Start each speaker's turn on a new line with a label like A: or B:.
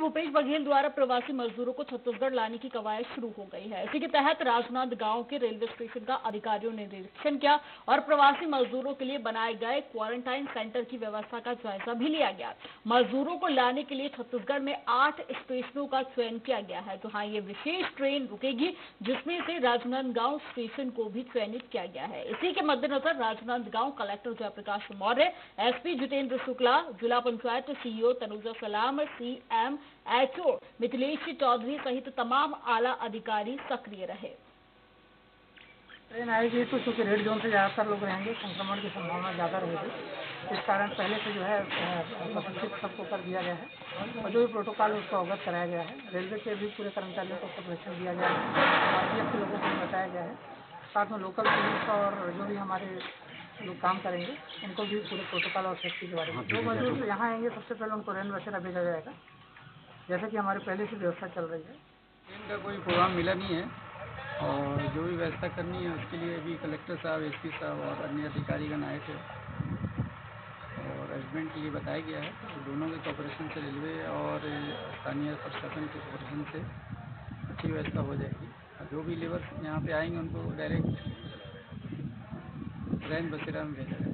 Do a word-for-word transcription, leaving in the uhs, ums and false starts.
A: भूपेश बघेल द्वारा प्रवासी मजदूरों को छत्तीसगढ़ लाने की कवायद शुरू हो गई है। इसी के तहत राजनांदगांव के रेलवे स्टेशन का अधिकारियों ने निरीक्षण किया और प्रवासी मजदूरों के लिए बनाए गए क्वारंटाइन सेंटर की व्यवस्था का जायजा भी लिया गया। मजदूरों को लाने के लिए छत्तीसगढ़ में आठ स्टेशनों का चयन किया गया है, जहां ये विशेष ट्रेन रुकेगी, जिसमें से राजनांदगांव स्टेशन को भी चयनित किया गया है। इसी के मद्देनजर राजनांदगांव कलेक्टर जयप्रकाश मौर्य, एसपी जितेंद्र शुक्ला, जिला पंचायत सीईओ तनुजा सलाम, सीएम एचओ मिथिलेश चौधरी सहित तमाम आला अधिकारी सक्रिय रहे।
B: ट्रेन आएगी तो चूंकि रेड जोन से ज़्यादातर लोग रहेंगे, संक्रमण की संभावना ज़्यादा रहेगी, इस कारण पहले से जो है प्रशिक्षित सबको कर दिया गया है और जो भी प्रोटोकॉल उसको अवगत कराया गया है। रेलवे के भी पूरे कर्मचारियों को प्रशिक्षण दिया गया है, आरपीएफ के लोगों को बताया गया है, साथ में लोकल पुलिस और जो भी हमारे लोग काम करेंगे उनको भी पूरे प्रोटोकॉल और सेफ्टी के बारे में। जो मजदूर यहाँ आएंगे सबसे पहले उनको रेन बसेरा भेजा जाएगा, जैसे कि हमारे पहले से व्यवस्था चल रही है।
C: ट्रेन का कोई प्रोग्राम मिला नहीं है और जो भी व्यवस्था करनी है उसके लिए भी कलेक्टर साहब, एसपी साहब और अन्य अधिकारीगण आए थे और अरेंजमेंट के लिए बताया गया है। तो दोनों के कॉपरेशन से, रेलवे और स्थानीय प्रशासन के कॉपरेशन से अच्छी व्यवस्था हो जाएगी। जो भी लेबर यहाँ पे आएंगे उनको डायरेक्ट ट्रेन बसेरा में भेजा जाएगा।